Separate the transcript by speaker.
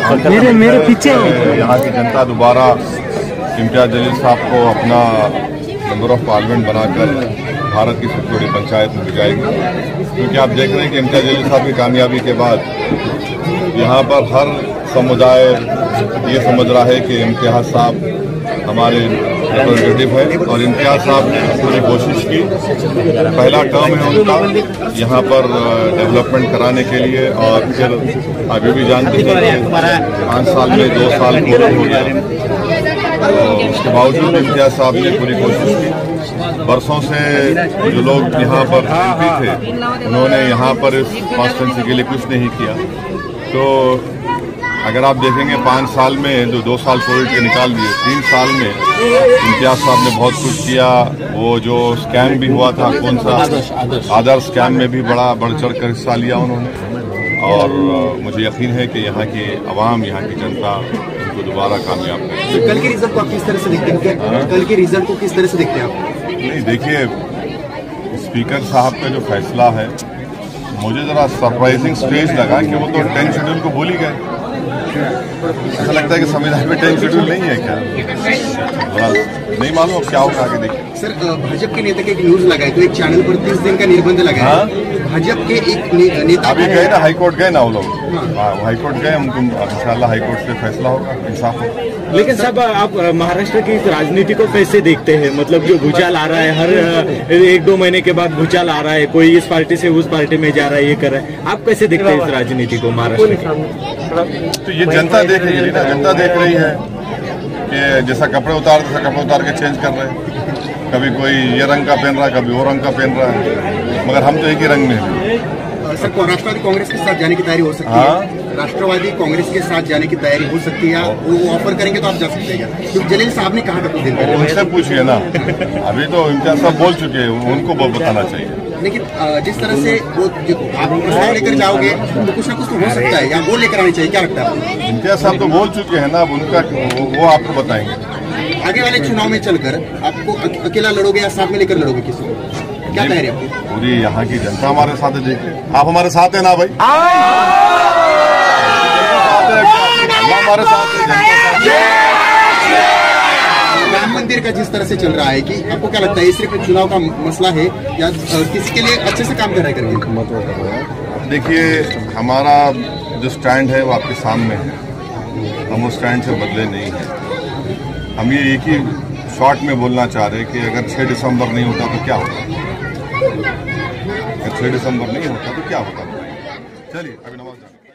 Speaker 1: मेरे पीछे
Speaker 2: यहाँ की जनता दोबारा इम्तियाज जलील साहब को अपना मेंबर ऑफ पार्लियामेंट बनाकर भारत की सबसे बड़ी पंचायत में भिजाएगी, क्योंकि आप देख रहे हैं कि इम्तियाज जलील साहब की कामयाबी के बाद यहाँ पर हर समुदाय ये समझ रहा है कि इम्तियाज साहब हमारे रिप्रेजेंटेटिव है और इम्तियाज साहब ने पूरी कोशिश की। पहला टर्म है उनका यहाँ पर डेवलपमेंट कराने के लिए, और फिर अभी भी जानते हैं कि 5 साल में 2 साल पूरे हो गया, तो उसके बावजूद इम्तियाज साहब ने पूरी कोशिश की। बरसों से जो लोग यहाँ पर एमपी थे उन्होंने यहाँ पर इस कॉन्स्टिट्यूंसी के लिए कुछ नहीं किया। तो अगर आप देखेंगे 5 साल में जो 2 साल कोविड के निकाल दिए, 3 साल में इम्तियाज साहब ने बहुत कुछ किया। वो जो स्कैम भी हुआ था, कौन सा आदर्श स्कैम में भी बड़ा बढ़ चढ़ कर हिस्सा लिया उन्होंने, और मुझे यकीन है कि यहाँ की आवाम, यहाँ की जनता उनको दोबारा कामयाब करेगी।
Speaker 3: कल के रिजल्ट को आप किस तरह से देखते हैं? कल के रिजल्ट को किस तरह से देखते हैं आप?
Speaker 2: नहीं, देखिए, स्पीकर साहब का जो फैसला है मुझे जरा सरप्राइजिंग स्टेज लगा कि वो तो 10 शेड्यूल को भूल ही गए। ऐसा लगता है कि संविधान में 10 शेड्यूल नहीं है क्या? नहीं मालूम अब क्या होगा आगे। देखिए
Speaker 3: सर, भाजपा के नेता के एक न्यूज लगाए तो एक चैनल पर 30 दिन का निर्बंध लगाया। भाजपा के एक नेता
Speaker 2: अभी गए ना, हाईकोर्ट गए ना वो लोग, हाईकोर्ट गए, उनको इंशाल्लाह हाईकोर्ट से फैसला होगा, इंसाफ होगा।
Speaker 1: लेकिन साहब, आप महाराष्ट्र की राजनीति को कैसे देखते हैं? मतलब जो भूचाल आ रहा है, हर 1-2 महीने के बाद भूचाल आ रहा है, कोई इस पार्टी से उस पार्टी में जा रहा है, ये कर रहा है, आप कैसे देखते हैं इस राजनीति को महाराष्ट्र की?
Speaker 2: तो ये जनता देख रही है ना, जनता देख रही है कि जैसा कपड़े उतार के चेंज कर रहे हैं। कभी कोई ये रंग का पहन रहा है, कभी वो रंग का पहन रहा है, मगर हम तो एक ही रंग में हैं।
Speaker 3: सर, राष्ट्रवादी कांग्रेस के साथ जाने की तैयारी हो सकती है? राष्ट्रवादी कांग्रेस के साथ जाने की तैयारी हो सकती है? वो ऑफर करेंगे तो आप जा सकते हैं? क्योंकि जलील साहब ने कहा था कुछ दिन पहले।
Speaker 2: उनसे पूछिए ना, अभी तो इम्तियाज साहब बोल चुके हैं, उनको बताना चाहिए।
Speaker 3: लेकिन जिस तरह से वो आप प्रस्ताव लेकर जाओगे तो कुछ ना कुछ तो हो सकता है, या वो लेकर आनी चाहिए, क्या लगता है?
Speaker 2: इम्तियाज साहब तो बोल चुके हैं ना, अब उनका वो आपको बताएंगे।
Speaker 3: आगे वाले चुनाव में चलकर आपको अकेला लड़ोगे या साथ में लेकर लड़ोगे? किसी को क्या तैयारी आपकी?
Speaker 2: पूरी यहाँ की जनता हमारे साथ है। देखिए, आप हमारे साथ है ना भाई, हमारे साथ है। राम मंदिर का जिस तरह से चल रहा है, कि आपको क्या लगता है, सिर्फ चुनाव का मसला है या किसी के लिए अच्छे से काम कर रहा है करके? देखिए, हमारा जो स्टैंड है वो आपके सामने है, हम उस स्टैंड से बदले नहीं है। हम ये एक ही शॉर्ट में बोलना चाह रहे हैं कि अगर 6 दिसंबर नहीं होता तो क्या होता, अगर 6 दिसंबर नहीं होता तो क्या होता। चलिए, अभी नमाज